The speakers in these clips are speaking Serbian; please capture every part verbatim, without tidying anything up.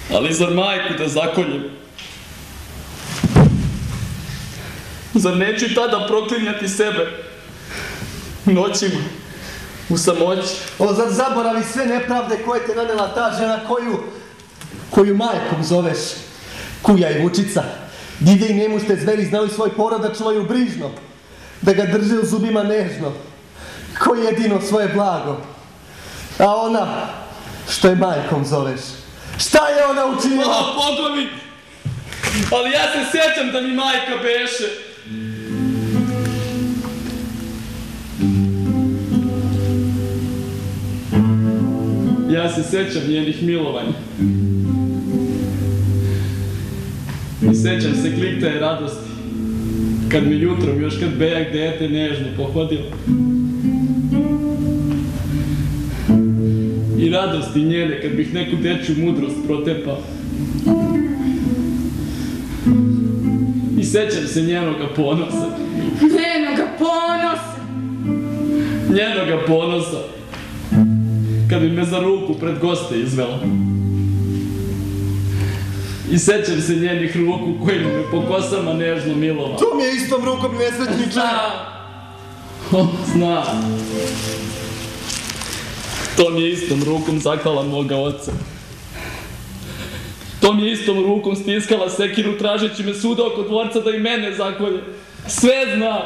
Ali zar majku da zakoljem? Zar neću i tada proklinjati sebe? Noćima, u samoći. O, zar zaboravi sve nepravde koje te nanela ta žena koju, koju majkom zoveš? Kuja i Vučica. Dide i nemušte zveri znali svoj porod da čuvaju brižno, da ga drže u zubima nežno, ko jedino svoje blago. A ona, što je majkom zoveš, šta je ona učinila? O, Boga mi! Ali ja se sjećam da mi majka beše. Ja se sjećam njenih milovanja. I sjećam se klikta i radosti, kad mi jutrom, još kad bejak dete nežno pohodilo. I radosti njene, kad bih neku dečju mudrost protepao. I sjećam se njenoga ponosa. Njenoga ponosa! Njenoga ponosa, kad bi me za ruku pred goste izvela. I sećam se njenih ruku koji me po kosama nežno milova. To mi je istom rukom nesretniče. O, znam. To mi je istom rukom zaklala moga oca. To mi je istom rukom stiskala sekiru tražeći me suda oko dvorca da i mene zakolje. Sve znam.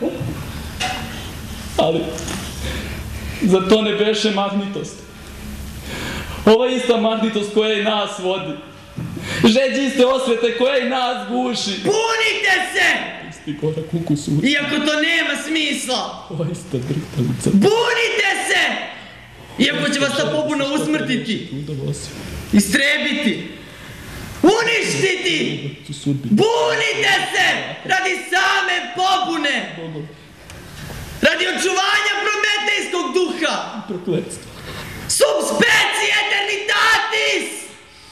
Ali, za to ne beše mahnitost. Ova ista mahnitost koja i nas vodi. Žeđi iste osvete koja i nas guši. Punite se! Isti korak ukusu. Iako to nema smisla. Ova ista drhtalica. Bunite se! Iako će vas ta pobuna usmrtiti. Istrebiti. Uništiti! Bunite se! Radi same pobune! Radi očuvanja prometejskog duha! Prokletstvo. Sub specie eternitatis!